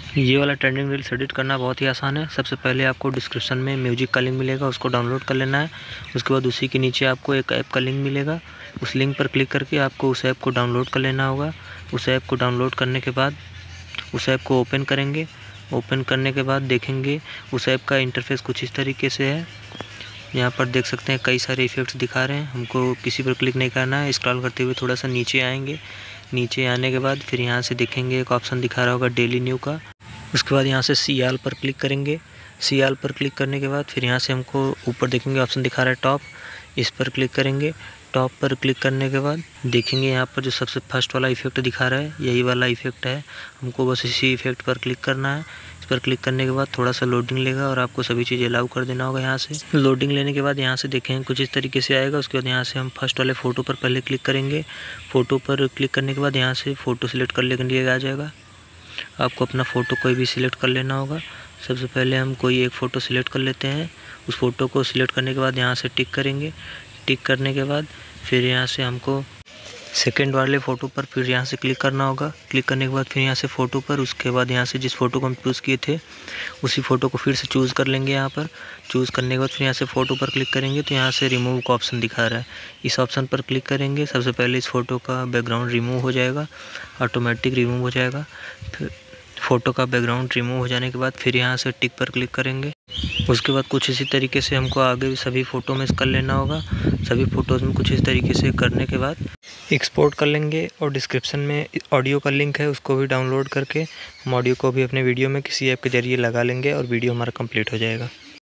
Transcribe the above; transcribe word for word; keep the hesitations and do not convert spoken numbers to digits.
ये वाला trending reels edit करना बहुत ही आसान है। सबसे पहले आपको डिस्क्रिप्शन में म्यूजिक का लिंक मिलेगा, उसको डाउनलोड कर लेना है। उसके बाद उसी के नीचे आपको एक ऐप का लिंक मिलेगा, उस लिंक पर क्लिक करके आपको उस ऐप को डाउनलोड कर लेना होगा। उस ऐप को डाउनलोड करने के बाद उस ऐप को ओपन करेंगे। ओपन करने के बाद देखेंगे उस ऐप का इंटरफेस कुछ इस तरीके से है। यहाँ पर देख सकते हैं कई सारे इफ़ेक्ट्स दिखा रहे हैं। हमको किसी पर क्लिक नहीं करना है, स्क्रॉल करते हुए थोड़ा सा नीचे आएंगे। नीचे आने के बाद फिर यहाँ से देखेंगे एक ऑप्शन दिखा रहा होगा डेली न्यू का। उसके बाद यहाँ से सी आल पर क्लिक करेंगे। सी आल पर क्लिक करने के बाद फिर यहाँ से हमको ऊपर देखेंगे ऑप्शन दिखा रहा है टॉप, इस पर क्लिक करेंगे। टॉप पर क्लिक करने के बाद देखेंगे यहाँ पर जो सबसे फर्स्ट वाला इफेक्ट दिखा रहा है यही वाला इफेक्ट है। हमको बस इसी इफेक्ट पर क्लिक करना है। इस पर क्लिक करने के बाद थोड़ा सा लोडिंग लेगा और आपको सभी चीज़ें अलाउ कर देना होगा। यहाँ से लोडिंग लेने के बाद यहाँ से देखेंगे कुछ इस तरीके से आएगा। उसके बाद यहाँ से हम फर्स्ट वाले फ़ोटो पर पहले क्लिक करेंगे। फ़ोटो पर क्लिक करने के बाद यहाँ से फ़ोटो सिलेक्ट कर लेने के लिए आ जाएगा। आपको अपना फ़ोटो कोई भी सिलेक्ट कर लेना होगा। सबसे पहले हम कोई एक फ़ोटो सिलेक्ट कर लेते हैं। उस फ़ोटो को सिलेक्ट करने के बाद यहाँ से टिक करेंगे। टिक करने के बाद फिर यहाँ से हमको सेकंड वाले फ़ोटो पर फिर यहाँ से क्लिक करना होगा। क्लिक करने के बाद फिर यहाँ से फ़ोटो पर, उसके बाद यहाँ से जिस फ़ोटो को हम चूज़ किए थे उसी फ़ोटो को फिर से चूज़ कर लेंगे। यहाँ पर चूज़ करने के बाद फिर यहाँ से फ़ोटो पर क्लिक करेंगे तो यहाँ से रिमूव का ऑप्शन दिखा रहा है, इस ऑप्शन पर क्लिक करेंगे। सबसे पहले इस फ़ोटो का बैकग्राउंड रिमूव हो जाएगा, ऑटोमेटिक रिमूव हो जाएगा। फिर फ़ोटो का बैकग्राउंड रिमूव हो जाने के बाद फिर यहाँ से टिक पर क्लिक करेंगे। उसके बाद कुछ इसी तरीके से हमको आगे सभी फ़ोटो में कर लेना होगा। सभी फ़ोटोज़ में कुछ इस तरीके से करने के बाद एक्सपोर्ट कर लेंगे और डिस्क्रिप्शन में ऑडियो का लिंक है, उसको भी डाउनलोड करके हम ऑडियो को भी अपने वीडियो में किसी ऐप के ज़रिए लगा लेंगे और वीडियो हमारा कंप्लीट हो जाएगा।